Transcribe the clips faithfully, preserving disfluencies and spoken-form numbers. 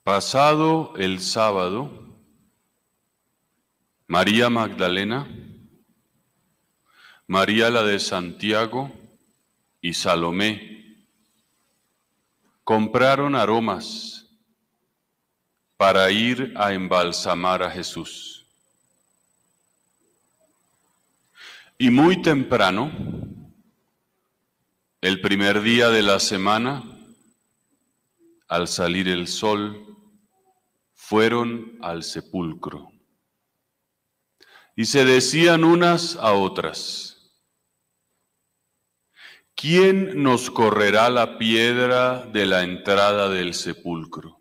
Pasado el sábado, María Magdalena, María la de Santiago y Salomé compraron aromas para ir a embalsamar a Jesús. Y muy temprano, el primer día de la semana, al salir el sol, fueron al sepulcro. Y se decían unas a otras: ¿quién nos correrá la piedra de la entrada del sepulcro?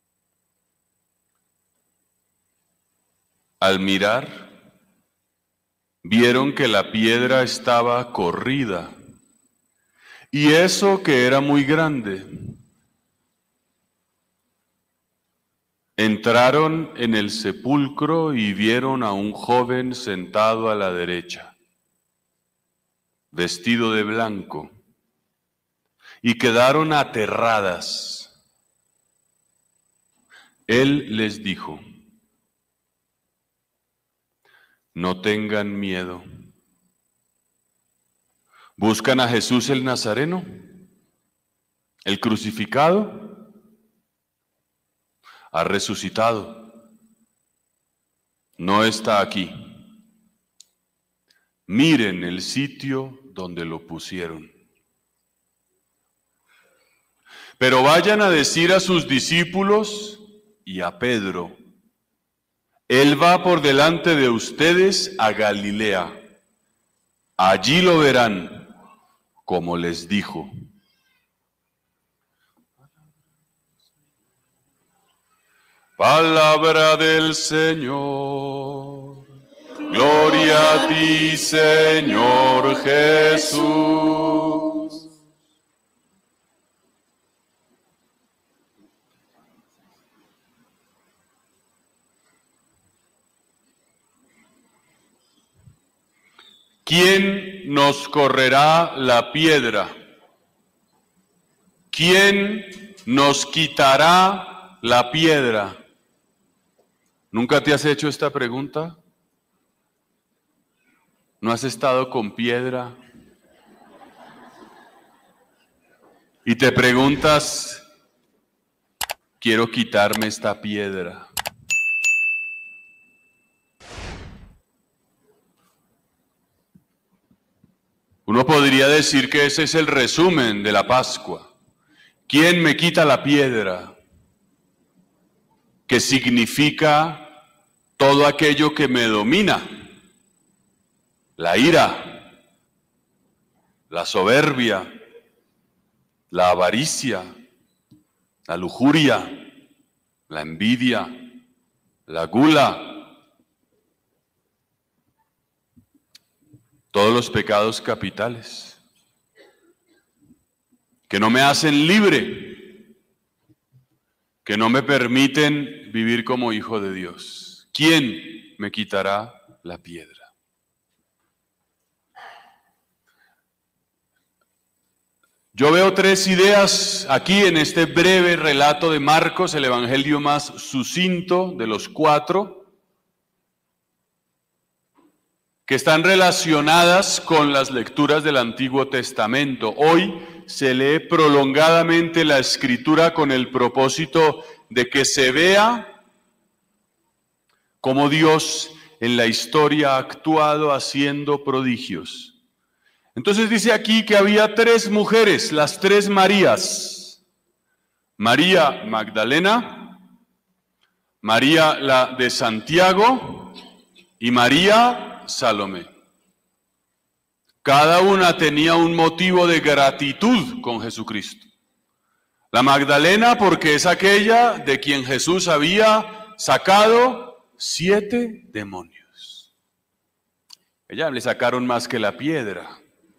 Al mirar, vieron que la piedra estaba corrida, y eso que era muy grande. Entraron en el sepulcro y vieron a un joven sentado a la derecha, vestido de blanco, y quedaron aterradas. Él les dijo: no tengan miedo. ¿Buscan a Jesús el Nazareno, el crucificado? Ha resucitado. No está aquí. Miren el sitio donde lo pusieron. Pero vayan a decir a sus discípulos y a Pedro: Él va por delante de ustedes a Galilea. Allí lo verán, como les dijo. Palabra del Señor. Gloria a ti, Señor Jesús. ¿Quién nos correrá la piedra? ¿Quién nos quitará la piedra? ¿Nunca te has hecho esta pregunta? ¿No has estado con piedra? Y te preguntas: quiero quitarme esta piedra. Uno podría decir que ese es el resumen de la Pascua. ¿Quién me quita la piedra? Que significa todo aquello que me domina: la ira, la soberbia, la avaricia, la lujuria, la envidia, la gula, todos los pecados capitales que no me hacen libre, que no me permiten vivir como hijo de Dios. ¿Quién me quitará la piedra? Yo veo tres ideas aquí en este breve relato de Marcos, el evangelio más sucinto de los cuatro, que están relacionadas con las lecturas del Antiguo Testamento. Hoy se lee prolongadamente la Escritura con el propósito de que se vea cómo Dios en la historia ha actuado haciendo prodigios. Entonces dice aquí que había tres mujeres, las tres Marías: María Magdalena, María la de Santiago y María Salomé. Cada una tenía un motivo de gratitud con Jesucristo. La Magdalena porque es aquella de quien Jesús había sacado siete demonios. Ella le sacaron más que la piedra.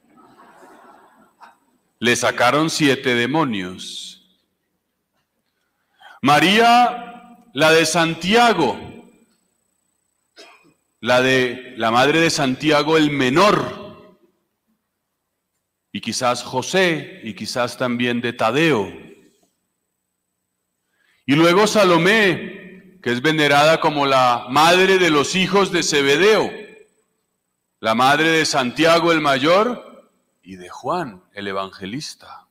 Le sacaron siete demonios. María, la de Santiago, la de la madre de Santiago el menor, y quizás José, y quizás también de Tadeo. Y luego Salomé, que es venerada como la madre de los hijos de Zebedeo, la madre de Santiago el mayor y de Juan el evangelista.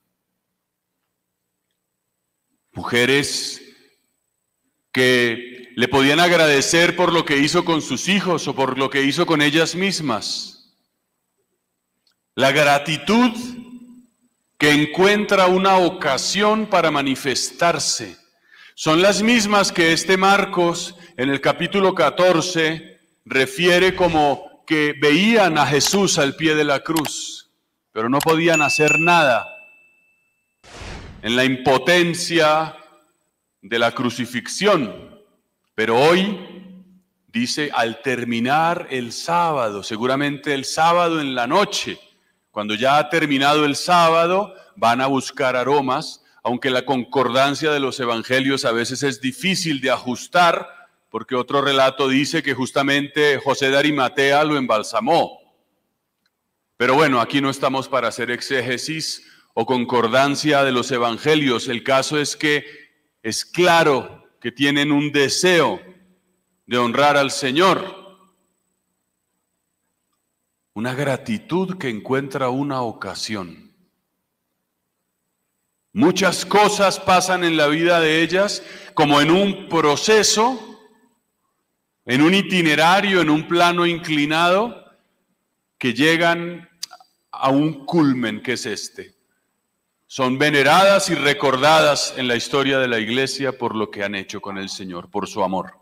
Mujeres que le podían agradecer por lo que hizo con sus hijos o por lo que hizo con ellas mismas. La gratitud que encuentra una ocasión para manifestarse son las mismas que este Marcos en el capítulo catorce refiere como que veían a Jesús al pie de la cruz, pero no podían hacer nada. En la impotencia de la crucifixión. Pero hoy dice, al terminar el sábado, seguramente el sábado en la noche, cuando ya ha terminado el sábado, van a buscar aromas, aunque la concordancia de los evangelios a veces es difícil de ajustar, porque otro relato dice que justamente José de Arimatea lo embalsamó. Pero bueno, aquí no estamos para hacer exégesis o concordancia de los evangelios. El caso es que es claro que tienen un deseo de honrar al Señor. Una gratitud que encuentra una ocasión. Muchas cosas pasan en la vida de ellas como en un proceso, en un itinerario, en un plano inclinado, que llegan a un culmen que es este. Son veneradas y recordadas en la historia de la iglesia por lo que han hecho con el Señor, por su amor.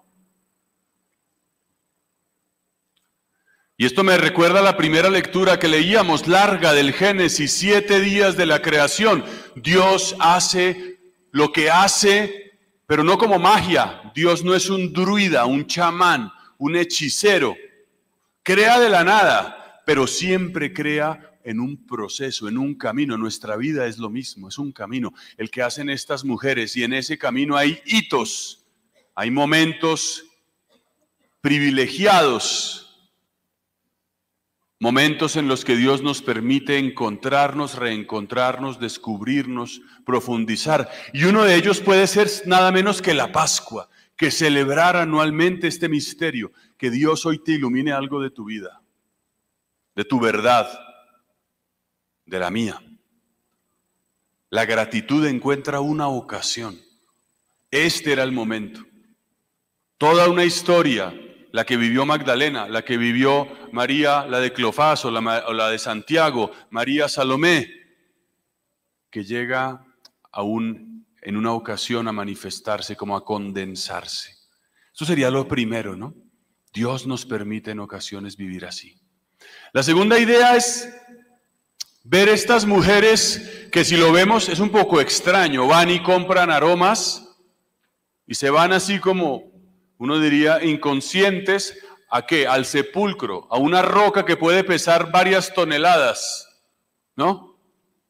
Y esto me recuerda a la primera lectura que leíamos, larga del Génesis, siete días de la creación. Dios hace lo que hace, pero no como magia. Dios no es un druida, un chamán, un hechicero. Crea de la nada, pero siempre crea en un proceso, en un camino. Nuestra vida es lo mismo, es un camino, el que hacen estas mujeres, y en ese camino hay hitos, hay momentos privilegiados, momentos en los que Dios nos permite encontrarnos, reencontrarnos, descubrirnos, profundizar, y uno de ellos puede ser nada menos que la Pascua, que celebrar anualmente este misterio, que Dios hoy te ilumine algo de tu vida, de tu verdad, de la mía. La gratitud encuentra una ocasión. Este era el momento. Toda una historia, la que vivió Magdalena, la que vivió María, la de Cleofás o la, o la de Santiago, María Salomé, que llega a un, en una ocasión a manifestarse, como a condensarse. Eso sería lo primero, ¿no? Dios nos permite en ocasiones vivir así. La segunda idea es ver estas mujeres que, si lo vemos, es un poco extraño. Van y compran aromas y se van así como, uno diría, inconscientes. ¿A qué? Al sepulcro, a una roca que puede pesar varias toneladas, ¿no?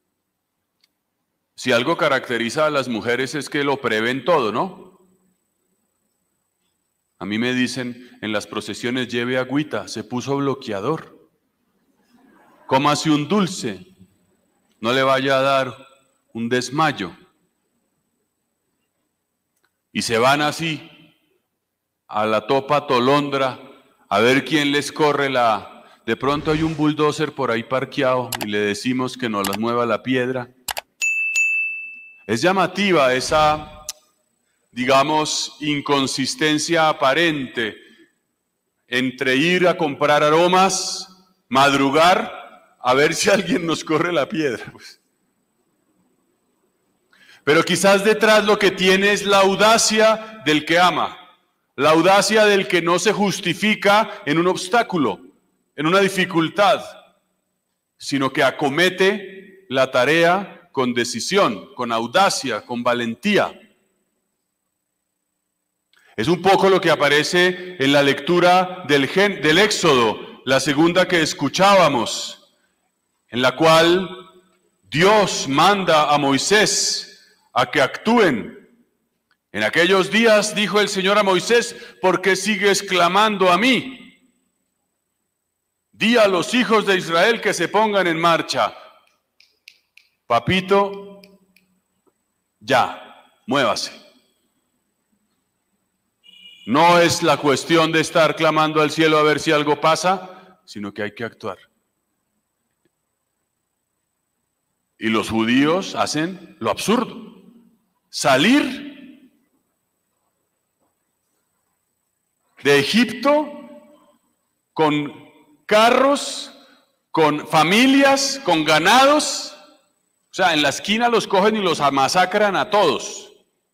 Si algo caracteriza a las mujeres es que lo prevén todo, ¿no? A mí me dicen en las procesiones, lleve agüita, se puso bloqueador. Cómase un dulce, no le vaya a dar un desmayo. Y se van así a la topa tolondra a ver quién les corre la... De pronto hay un bulldozer por ahí parqueado y le decimos que nos las mueva la piedra. Es llamativa esa, digamos, inconsistencia aparente entre ir a comprar aromas, madrugar, a ver si alguien nos corre la piedra. Pues. Pero quizás detrás lo que tiene es la audacia del que ama, la audacia del que no se justifica en un obstáculo, en una dificultad, sino que acomete la tarea con decisión, con audacia, con valentía. Es un poco lo que aparece en la lectura del, gen, del Éxodo, la segunda que escuchábamos, en la cual Dios manda a Moisés a que actúen. En aquellos días dijo el Señor a Moisés, ¿por qué sigues clamando a mí? Di a los hijos de Israel que se pongan en marcha. Papito, ya, muévase. No es la cuestión de estar clamando al cielo a ver si algo pasa, sino que hay que actuar. Y los judíos hacen lo absurdo: salir de Egipto con carros, con familias, con ganados. O sea, en la esquina los cogen y los masacran a todos.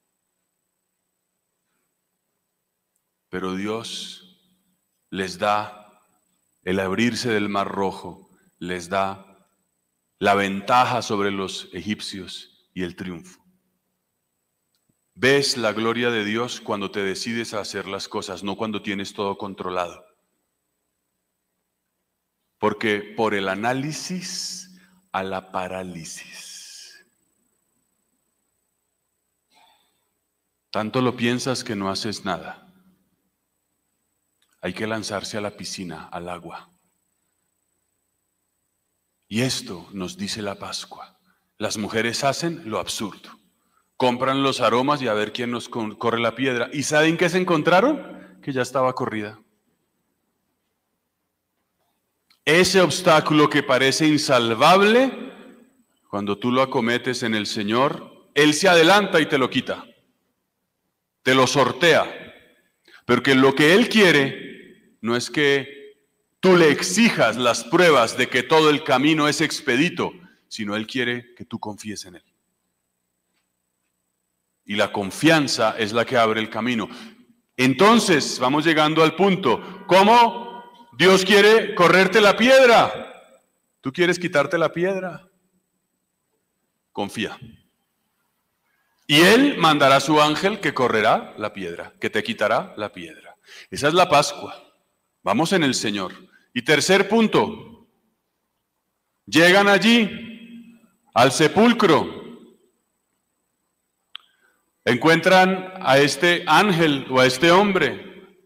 Pero Dios les da el abrirse del Mar Rojo, les da la ventaja sobre los egipcios y el triunfo. Ves la gloria de Dios cuando te decides a hacer las cosas, no cuando tienes todo controlado. Porque por el análisis a la parálisis. Tanto lo piensas que no haces nada. Hay que lanzarse a la piscina, al agua. Y esto nos dice la Pascua. Las mujeres hacen lo absurdo. Compran los aromas y a ver quién nos corre la piedra. ¿Y saben qué se encontraron? Que ya estaba corrida. Ese obstáculo que parece insalvable, cuando tú lo acometes en el Señor, Él se adelanta y te lo quita. Te lo sortea. Porque lo que Él quiere no es que tú le exijas las pruebas de que todo el camino es expedito, sino Él quiere que tú confíes en Él. Y la confianza es la que abre el camino. Entonces, vamos llegando al punto. ¿Cómo Dios quiere correrte la piedra? ¿Tú quieres quitarte la piedra? Confía. Y Él mandará a su ángel que correrá la piedra, que te quitará la piedra. Esa es la Pascua. Vamos en el Señor. Y tercer punto. Llegan allí al sepulcro. Encuentran a este ángel o a este hombre.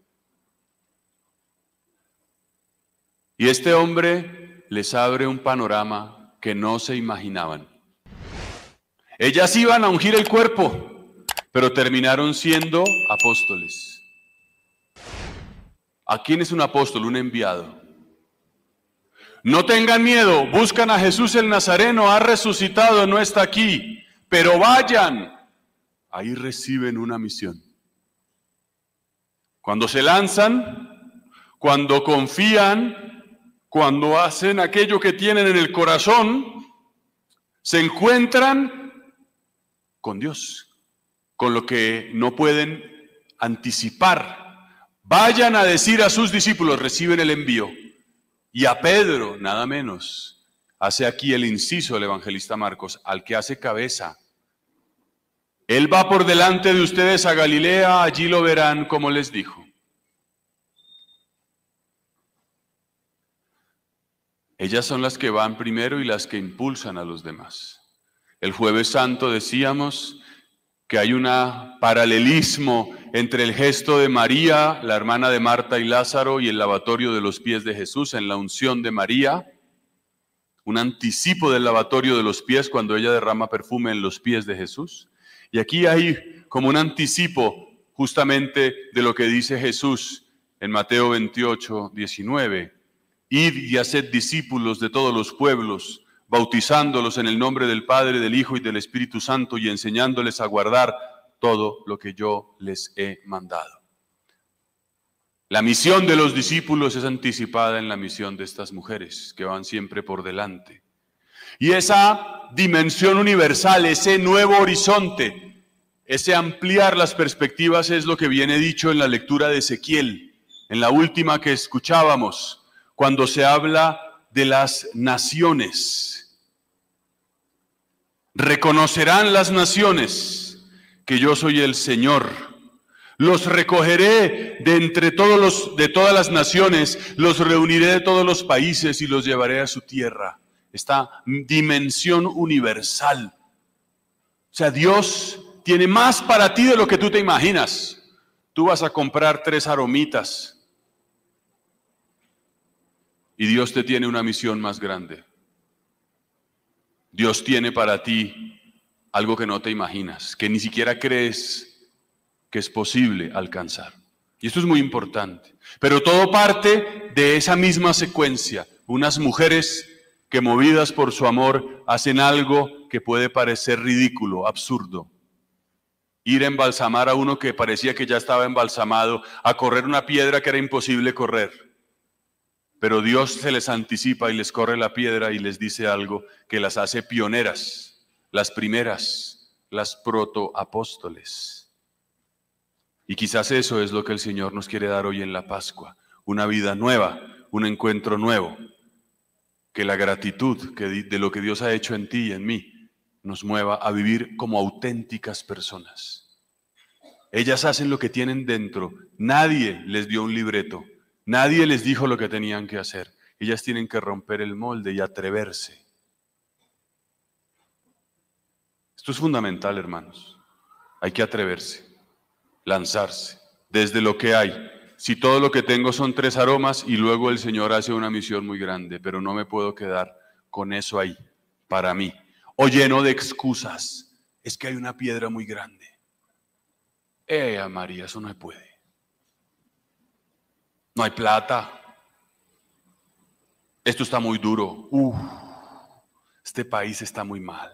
Y este hombre les abre un panorama que no se imaginaban. Ellas iban a ungir el cuerpo, pero terminaron siendo apóstoles. ¿A quién es un apóstol? Un enviado. No tengan miedo, buscan a Jesús el Nazareno, ha resucitado, no está aquí, pero vayan. Ahí reciben una misión. Cuando se lanzan, cuando confían, cuando hacen aquello que tienen en el corazón, se encuentran con Dios, con lo que no pueden anticipar. Vayan a decir a sus discípulos, reciben el envío. Y a Pedro, nada menos, hace aquí el inciso el evangelista Marcos, al que hace cabeza. Él va por delante de ustedes a Galilea, allí lo verán, como les dijo. Ellas son las que van primero y las que impulsan a los demás. El Jueves Santo decíamos que hay un paralelismo entre el gesto de María, la hermana de Marta y Lázaro, y el lavatorio de los pies de Jesús en la unción de María. Un anticipo del lavatorio de los pies cuando ella derrama perfume en los pies de Jesús. Y aquí hay como un anticipo justamente de lo que dice Jesús en Mateo veintiocho, diecinueve. Id y haced discípulos de todos los pueblos, bautizándolos en el nombre del Padre, del Hijo y del Espíritu Santo y enseñándoles a guardar todo lo que yo les he mandado. La misión de los discípulos es anticipada en la misión de estas mujeres que van siempre por delante. Y esa dimensión universal, ese nuevo horizonte, ese ampliar las perspectivas es lo que viene dicho en la lectura de Ezequiel, en la última que escuchábamos, cuando se habla de las naciones. Reconocerán las naciones que yo soy el Señor. Los recogeré de entre todos los, de todas las naciones, los reuniré de todos los países y los llevaré a su tierra. Esta dimensión universal. O sea, Dios tiene más para ti de lo que tú te imaginas. Tú vas a comprar tres aromitas y Dios te tiene una misión más grande. Dios tiene para ti algo que no te imaginas, que ni siquiera crees que es posible alcanzar. Y esto es muy importante. Pero todo parte de esa misma secuencia. Unas mujeres que movidas por su amor hacen algo que puede parecer ridículo, absurdo. Ir a embalsamar a uno que parecía que ya estaba embalsamado, a correr una piedra que era imposible correr. Pero Dios se les anticipa y les corre la piedra y les dice algo que las hace pioneras, las primeras, las protoapóstoles. Y quizás eso es lo que el Señor nos quiere dar hoy en la Pascua, una vida nueva, un encuentro nuevo, que la gratitud que de lo que Dios ha hecho en ti y en mí nos mueva a vivir como auténticas personas. Ellas hacen lo que tienen dentro, nadie les dio un libreto, nadie les dijo lo que tenían que hacer, ellas tienen que romper el molde y atreverse. Esto es fundamental, hermanos, hay que atreverse. Lanzarse desde lo que hay. Si todo lo que tengo son tres aromas y luego el Señor hace una misión muy grande, pero no me puedo quedar con eso ahí, para mí. O lleno de excusas. Es que hay una piedra muy grande. Eh, María, eso no se puede. No hay plata. Esto está muy duro. Uf, este país está muy mal.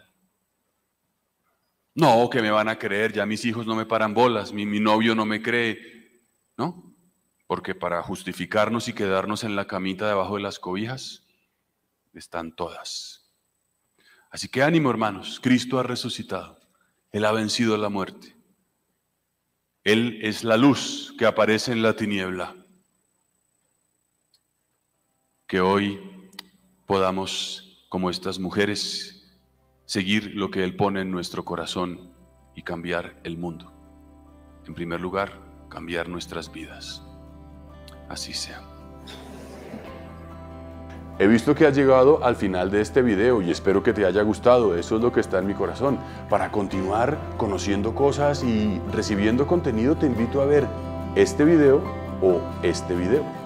No, que me van a creer, ya mis hijos no me paran bolas, mi, mi novio no me cree, ¿no? Porque para justificarnos y quedarnos en la camita debajo de las cobijas, están todas. Así que ánimo, hermanos, Cristo ha resucitado, Él ha vencido la muerte. Él es la luz que aparece en la tiniebla. Que hoy podamos, como estas mujeres, seguir lo que Él pone en nuestro corazón y cambiar el mundo. En primer lugar, cambiar nuestras vidas. Así sea. He visto que has llegado al final de este video y espero que te haya gustado. Eso es lo que está en mi corazón. Para continuar conociendo cosas y recibiendo contenido, te invito a ver este video o este video.